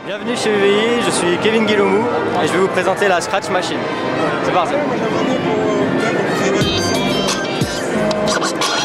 Bienvenue chez UVI, je suis Kevin Guillomou et je vais vous présenter la Scratch Machine. C'est parti.